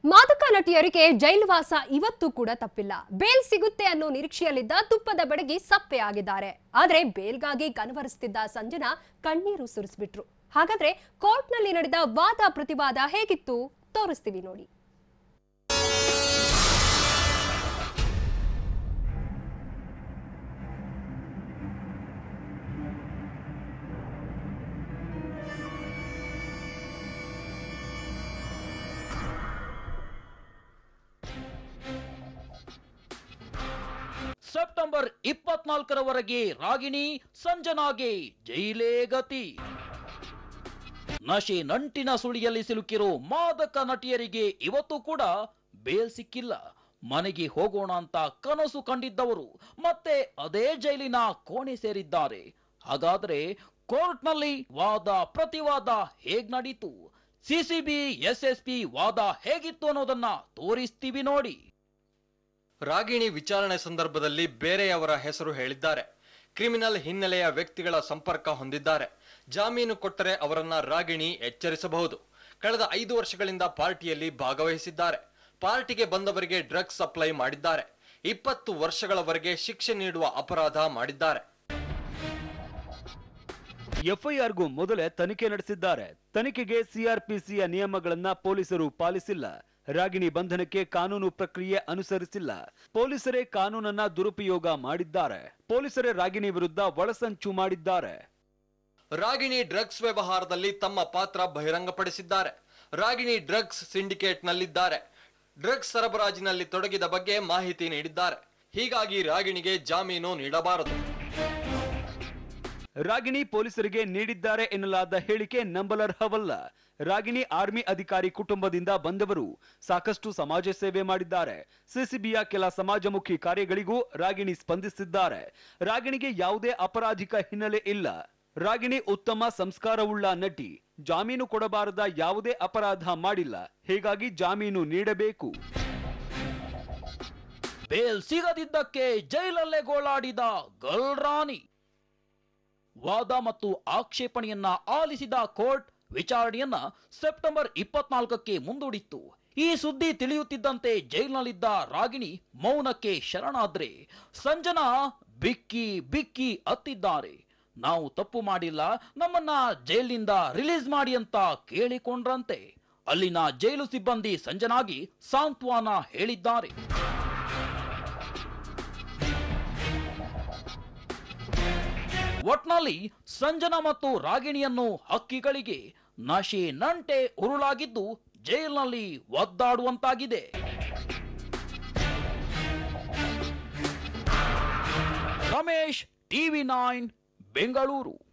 ಮಾದಕ ನಟಿಯರಿಗೆ ಜೈಲುವಾಸ ಇವತ್ತು ಕೂಡ ತಪ್ಪಿಲ್ಲ. ಬೇಲ್ ಸಿಗುತ್ತೆ ಅನ್ನೋ ನಿರೀಕ್ಷೆಯಲ್ಲಿದ್ದ ತುಪ್ಪದ ಬಡಗಿ ಸಪ್ಪೆ ಆಗಿದ್ದಾರೆ. ಆದ್ರೆ ಬೇಲ್ಗಾಗಿ ಕನವರಿಸುತ್ತಿದ್ದ ಸಂಜನಾ ಕಣ್ಣೀರು ಸುರಿಸ್ಬಿಟ್ರು. ಹಾಗಾದ್ರೆ ಕೋರ್ಟ್ನಲ್ಲಿ ನಡೆದ ವಾದ ಪ್ರತಿವಾದ ಹೇಗಿತ್ತು ತೋರಿಸ್ತೀವಿ ನೋಡಿ. ಸೆಪ್ಟೆಂಬರ್ 24ರವರೆಗೆ ರಾಗಿಣಿ ಸಂಜನಾಗೆ ಜೈಲೇ ಗತಿ. ನಶೆ ನಂಟಿನ ಸುಳಿಯಲ್ಲಿ ಸಿಲುಕಿರೋ ಮಾದಕ ನಟಿಯರಿಗೆ ಇವತ್ತು ಕೂಡ ಬೇಲ್ ಸಿಕ್ಕಿಲ್ಲ. ಮನೆಗೆ ಹೋಗೋಣ ಅಂತ ಕನಸು ಕಂಡಿದ್ದವರು ಮತ್ತೆ ಅದೇ ಜೈಲಿನ ಕೋಣೆ ಸೇರಿದ್ದಾರೆ. ಹಾಗಾದ್ರೆ ಕೋರ್ಟ್ನಲ್ಲಿ ವಾದ ಪ್ರತಿವಾದ ಹೇಗ್ ನಡೀತು, ಸಿಸಿಬಿ ಎಸ್ಎಸ್ಪಿ ವಾದ ಹೇಗಿತ್ತು ಅನ್ನೋದನ್ನ ತೋರಿಸ್ತೀವಿ ನೋಡಿ. ರಾಗಿಣಿ ವಿಚಾರಣೆ ಸಂದರ್ಭದಲ್ಲಿ ಬೇರೆಯವರ ಹೆಸರು ಹೇಳಿದ್ದಾರೆ. ಕ್ರಿಮಿನಲ್ ಹಿನ್ನೆಲೆಯ ವ್ಯಕ್ತಿಗಳ ಸಂಪರ್ಕ ಹೊಂದಿದ್ದಾರೆ. ಜಾಮೀನು ಕೊಟ್ಟರೆ ಅವರನ್ನ ರಾಗಿಣಿ ಎಚ್ಚರಿಸಬಹುದು. ಕಳೆದ 5 ವರ್ಷಗಳಿಂದ ಪಾರ್ಟಿಯಲ್ಲಿ ಭಾಗವಹಿಸಿದ್ದಾರೆ. ಪಾರ್ಟಿಗೆ ಬಂದವರಿಗೆ ಡ್ರಗ್ಸ್ ಸಪ್ಲೈ ಮಾಡಿದ್ದಾರೆ. 20 ವರ್ಷಗಳವರೆಗೆ ಶಿಕ್ಷೆ ನೀಡುವ ಅಪರಾಧ ಮಾಡಿದ್ದಾರೆ. ಎಫ್ಐಆರ್ಗೂ ಮೊದಲೇ ತನಿಖೆ ನಡೆಸಿದ್ದಾರೆ. ತನಿಖೆಗೆ ಸಿಆರ್ಪಿಸಿಯ ನಿಯಮಗಳನ್ನ ಪೊಲೀಸರು ಪಾಲಿಸಿಲ್ಲ. ರಾಗಿಣಿ ಬಂಧನಕ್ಕೆ ಕಾನೂನು ಪ್ರಕ್ರಿಯೆ ಅನುಸರಿಸಿಲ್ಲ. ಪೊಲೀಸರೇ ಕಾನೂನನ್ನ ದುರುಪಯೋಗ ಮಾಡಿದ್ದಾರೆ. ಪೊಲೀಸರೇ ರಾಗಿಣಿ ವಿರುದ್ಧ ಒಳಸಂಚು ಮಾಡಿದ್ದಾರೆ. ರಾಗಿಣಿ ಡ್ರಗ್ಸ್ ವ್ಯವಹಾರದಲ್ಲಿ ತಮ್ಮ ಪಾತ್ರ ಬಹಿರಂಗಪಡಿಸಿದ್ದಾರೆ. ರಾಗಿಣಿ ಡ್ರಗ್ಸ್ ಸಿಂಡಿಕೇಟ್ ನಲ್ಲಿದ್ದಾರೆ. ಡ್ರಗ್ಸ್ ಸರಬರಾಜಿನಲ್ಲಿ ತೊಡಗಿದ ಬಗ್ಗೆ ಮಾಹಿತಿ ನೀಡಿದ್ದಾರೆ. ಹೀಗಾಗಿ ರಾಗಿಣಿಗೆ ಜಾಮೀನು ನೀಡಬಾರದು. ರಾಗಿಣಿ ಪೊಲೀಸರಿಗೆ ನೀಡಿದ್ದಾರೆ ಎನ್ನಲಾದ ಹೇಳಿಕೆ ನಂಬಲರ್ಹವಲ್ಲ. ರಾಗಿಣಿ ಆರ್ಮಿ ಅಧಿಕಾರಿ ಕುಟುಂಬದಿಂದ ಬಂದವರು. ಸಾಕಷ್ಟು ಸಮಾಜ ಸೇವೆ ಮಾಡಿದ್ದಾರೆ. ಸಿಸಿಬಿಯ ಕೆಲ ಸಮಾಜಮುಖಿ ಕಾರ್ಯಗಳಿಗೂ ರಾಗಿಣಿ ಸ್ಪಂದಿಸಿದ್ದಾರೆ. ರಾಗಿಣಿಗೆ ಯಾವುದೇ ಅಪರಾಧಿಕ ಹಿನ್ನೆಲೆ ಇಲ್ಲ. ರಾಗಿಣಿ ಉತ್ತಮ ಸಂಸ್ಕಾರವುಳ್ಳ ನಟಿ. ಜಾಮೀನು ಕೊಡಬಾರದ ಯಾವುದೇ ಅಪರಾಧ ಮಾಡಿಲ್ಲ. ಹೀಗಾಗಿ ಜಾಮೀನು ನೀಡಬೇಕು. ಬೇಲ್ ಸಿಗದಿದ್ದಕ್ಕೆ ಜೈಲಲ್ಲೇ ಗೋಳಾಡಿದ ಗರ್ಲ್ ರಾಣಿ. ವಾದ ಮತ್ತು ಆಕ್ಷೇಪಣೆಯನ್ನ ಆಲಿಸಿದ ಕೋರ್ಟ್ ವಿಚಾರಣೆಯನ್ನ ಸೆಪ್ಟೆಂಬರ್ 24ಕ್ಕೆ ಮುಂದೂಡಿತ್ತು. ಈ ಸುದ್ದಿ ತಿಳಿಯುತ್ತಿದ್ದಂತೆ ಜೈಲಿನಲ್ಲಿದ್ದ ರಾಗಿಣಿ ಮೌನಕ್ಕೆ ಶರಣಾದ್ರೆ ಸಂಜನಾ ಬಿಕ್ಕಿ ಬಿಕ್ಕಿ ಅತ್ತಿದ್ದಾರೆ. ನಾವು ತಪ್ಪು ಮಾಡಿಲ್ಲ, ನಮ್ಮನ್ನ ಜೈಲಿನಿಂದ ರಿಲೀಸ್ ಮಾಡಿ ಅಂತ ಕೇಳಿಕೊಂಡ್ರಂತೆ. ಅಲ್ಲಿನ ಜೈಲು ಸಿಬ್ಬಂದಿ ಸಂಜನಾಗಿ ಸಾಂತ್ವನ ಹೇಳಿದ್ದಾರೆ. ಒಟ್ನಲ್ಲಿ ಸಂಜನಾ ಮತ್ತು ರಾಗಿಣಿಯನ್ನು ಹಕ್ಕಿಗಳಿಗೆ ನಶೆ ನಂಟೆ ಉರುಳಾಗಿದ್ದು ಜೈಲಿನಲ್ಲಿ ಒದ್ದಾಡುವಂತಾಗಿದೆ. ರಮೇಶ್, ಟಿವಿ9 ಬೆಂಗಳೂರು.